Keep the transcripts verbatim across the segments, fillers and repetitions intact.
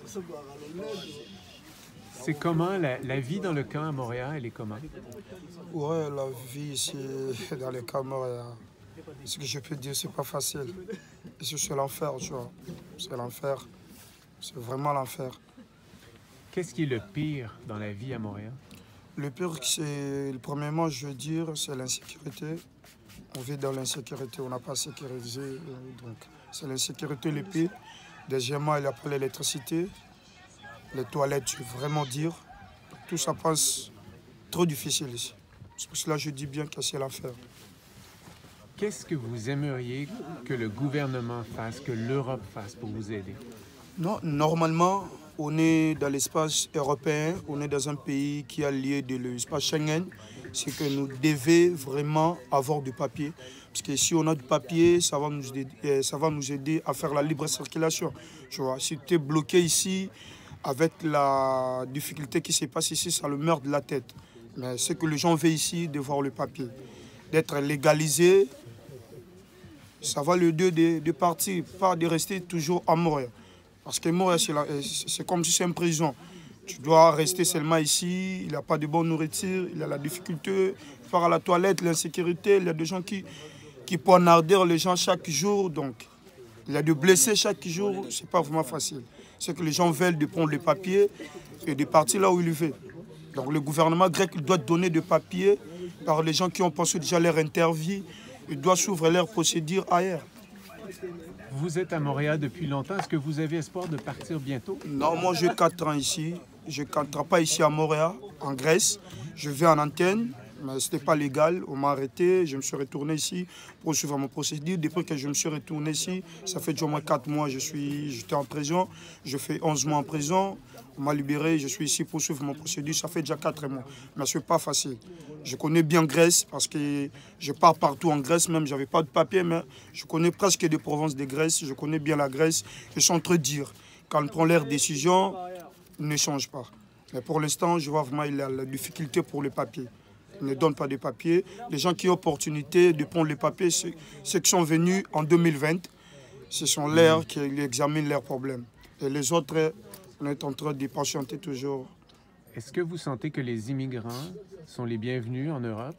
C'est comment la, la vie dans le camp à Montréal, elle est comment? Ouais, la vie ici dans le camp à Montréal, ce que je peux dire, c'est pas facile. Ici, c'est l'enfer, tu vois. C'est l'enfer. C'est vraiment l'enfer. Qu'est-ce qui est le pire dans la vie à Montréal? Le pire, c'est, premièrement, je veux dire, c'est l'insécurité. On vit dans l'insécurité, on n'a pas sécurisé. Donc, c'est l'insécurité le pire. Deuxièmement, il n'y a pas l'électricité. Les toilettes, je veux vraiment dire. Tout ça passe trop difficile ici. C'est pour cela que je dis bien que c'est l'enfer. Qu'est-ce que vous aimeriez que le gouvernement fasse, que l'Europe fasse pour vous aider? Non, normalement, on est dans l'espace européen, on est dans un pays qui a lié de l'espace Schengen. C'est que nous devons vraiment avoir du papier. Parce que si on a du papier, ça va nous aider, ça va nous aider à faire la libre circulation. Tu vois, si tu es bloqué ici, avec la difficulté qui se passe ici, ça le meurt de la tête. Mais ce que les gens veulent ici, de voir le papier, d'être légalisé, ça va le deux de, de partir, pas de rester toujours à Montréal. Parce que Montréal, c'est comme si c'est une prison. Tu dois rester seulement ici, il n'y a pas de bonne nourriture, il y a la difficulté, faire à la toilette, l'insécurité, il y a des gens qui, qui poignardent les gens chaque jour, donc il y a des blessés chaque jour, c'est pas vraiment facile. C'est que les gens veulent de prendre le papier et de partir là où ils veulent. Donc le gouvernement grec doit donner des papiers par les gens qui ont passé déjà leur interview, il doit s'ouvrir leur procédure ailleurs. Vous êtes à Montréal depuis longtemps. Est-ce que vous avez espoir de partir bientôt? Non, moi j'ai quatre ans ici. Je ne rentre pas ici à Montréal, en Grèce. Je vais en antenne, mais ce n'était pas légal. On m'a arrêté. Je me suis retourné ici pour suivre mon procédure. Depuis que je me suis retourné ici, ça fait déjà au moins quatre mois. Je suis, j'étais en prison. Je fais onze mois en prison. On m'a libéré. Je suis ici pour suivre mon procédure. Ça fait déjà quatre mois. Mais ce n'est pas facile. Je connais bien Grèce parce que je pars partout en Grèce. Même, je n'avais pas de papier, mais je connais presque des provinces de Grèce. Je connais bien la Grèce. Ils sont très durs. Quand on prend leurs décisions, ne change pas. Mais pour l'instant, je vois vraiment il a la difficulté pour les papiers. Ils ne donnent pas de papiers. Les gens qui ont l'opportunité de prendre les papiers, ceux qui sont venus en deux mille vingt, ce sont leurs qui examinent leurs problèmes. Et les autres, on est en train de patienter toujours. Est-ce que vous sentez que les immigrants sont les bienvenus en Europe?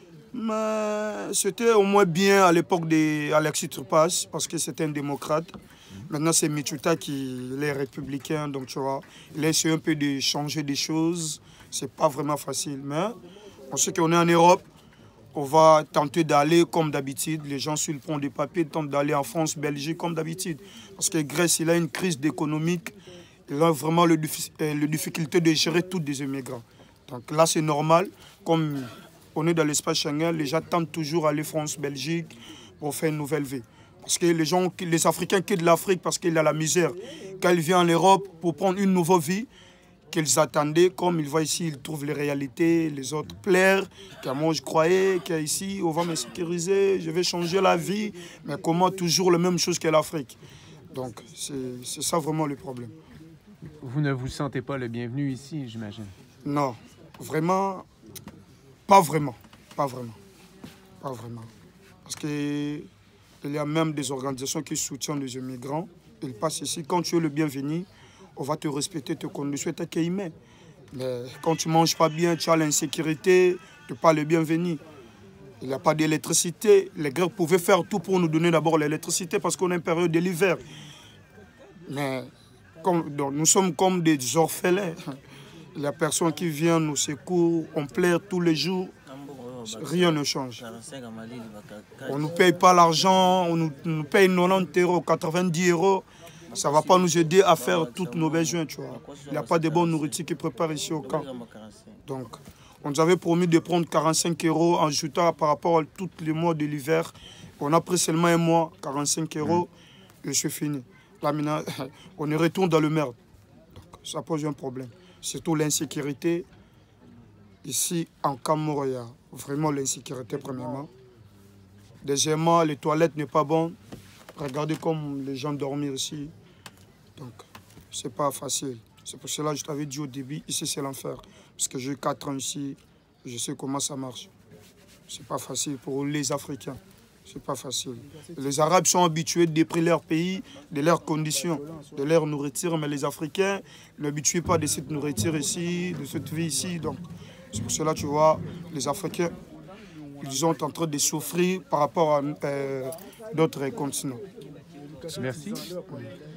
Mais c'était au moins bien à l'époque d'Alexis Tsipras, parce que c'était un démocrate. Maintenant, c'est Michuta qui est républicain, donc tu vois, il a essayé un peu de changer des choses. C'est pas vraiment facile, mais on sait qu'on est en Europe. On va tenter d'aller comme d'habitude. Les gens sur le pont des papiers tentent d'aller en France, Belgique comme d'habitude. Parce que Grèce, il a une crise économique. Il a vraiment le, le difficulté de gérer tous les immigrants. Donc là, c'est normal. Comme on est dans l'espace Schengen, les gens tentent toujours d'aller France, Belgique pour faire une nouvelle vie. Parce que les gens, les Africains quittent l'Afrique parce qu'il y a la misère. Quand ils viennent en Europe pour prendre une nouvelle vie qu'ils attendaient, comme ils voient ici, ils trouvent les réalités, les autres plaire. Car moi, je croyais qu'ici, on va me sécuriser, je vais changer la vie. Mais comment toujours la même chose que l'Afrique? Donc, c'est ça vraiment le problème. Vous ne vous sentez pas le bienvenu ici, j'imagine? Non, vraiment, pas vraiment, pas vraiment, pas vraiment. Parce que il y a même des organisations qui soutiennent les immigrants. Ils passent ici. Quand tu es le bienvenu, on va te respecter, te conduire, t'accueillir. Mais quand tu ne manges pas bien, tu as l'insécurité, tu n'es pas le bienvenu. Il n'y a pas d'électricité. Les Grecs pouvaient faire tout pour nous donner d'abord l'électricité parce qu'on est en période de l'hiver. Mais comme, donc, nous sommes comme des orphelins. Il y a personne qui vient nous secourir, on pleure tous les jours. Rien ne change. On ne nous paye pas l'argent, on nous, nous paye quatre-vingt-dix euros, quatre-vingt-dix euros. Ça ne va pas nous aider à faire toutes nos besoins, tu vois. Il n'y a pas de bonne nourriture qui prépare ici au camp. Donc, on nous avait promis de prendre quarante-cinq euros en ajoutant par rapport à tous les mois de l'hiver. On a pris seulement un mois, quarante-cinq euros, et c'est fini. Là, maintenant, on est retourné dans le merde. Donc, ça pose un problème. Surtout l'insécurité. Ici, en camp Montréal, vraiment l'insécurité, premièrement. Deuxièmement, les toilettes n'est pas bon. Regardez comme les gens dorment ici. Donc, c'est pas facile. C'est pour cela que je t'avais dit au début, ici c'est l'enfer. Parce que j'ai quatre ans ici, je sais comment ça marche. C'est pas facile pour les Africains. C'est pas facile. Les Arabes sont habitués de près leur pays, de leurs conditions, de leur nourriture, mais les Africains n'habituent pas de cette nourriture ici, de cette vie ici. Donc, c'est pour cela, tu vois, les Africains, ils sont en train de souffrir par rapport à euh, d'autres continents. Merci.